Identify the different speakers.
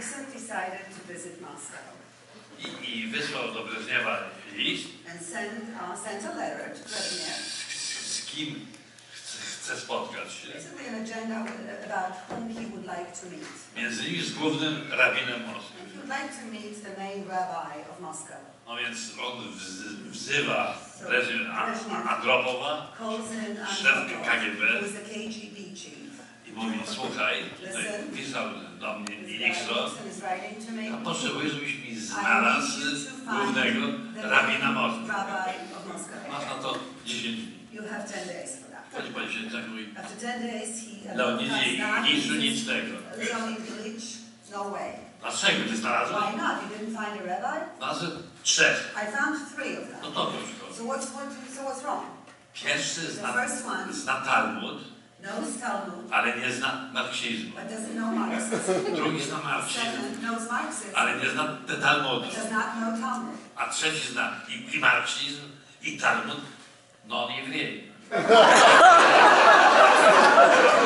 Speaker 1: Nixon decided to visit Moscow.
Speaker 2: I wysłał do Breżniewa list.
Speaker 1: And sent a letter to Brezhnev.
Speaker 2: Z kim chce spotkać się.
Speaker 1: Basically an agenda about whom he would like to meet.
Speaker 2: Między innymi z głównym rabinem Moskwy.
Speaker 1: He would like to meet the main rabbi of Moscow.
Speaker 2: No więc on wzywa Andropowa, szef KGB, i mówi, słuchaj, tutaj pisał do mnie Nixon, a potrzebuję, żebyś mi znalazł głównego rabina Moskwy. Masz na to 10 dni. Chodzi pan się tak mówi, Leonidzie i nic niczego. Dlaczego nie znalazłem?
Speaker 1: Why not? You didn't find a rabbi?
Speaker 2: Znalazłem 3.
Speaker 1: I found 3 of them.
Speaker 2: No to proszę.
Speaker 1: So what's wrong?
Speaker 2: Pierwszy zna Talmud,
Speaker 1: knows Talmud,
Speaker 2: ale nie zna marksizmu.
Speaker 1: But doesn't know Marxism.
Speaker 2: Drugi zna marksizm,
Speaker 1: knows Marxism,
Speaker 2: ale nie zna Talmudu.
Speaker 1: Does not know Talmud.
Speaker 2: A trzeci zna i marksizm, i Talmud, no on nie wie.